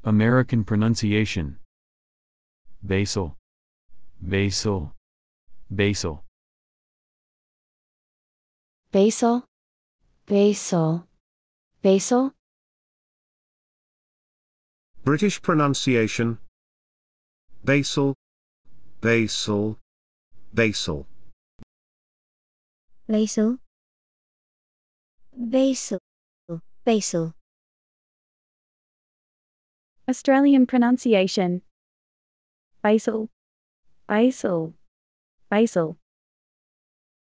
American pronunciation. BASAL, BASAL, BASAL. BASAL, BASAL, BASAL. British pronunciation. BASAL, BASAL, BASAL. BASAL, BASAL, BASAL. Australian pronunciation. BASAL, BASAL, BASAL.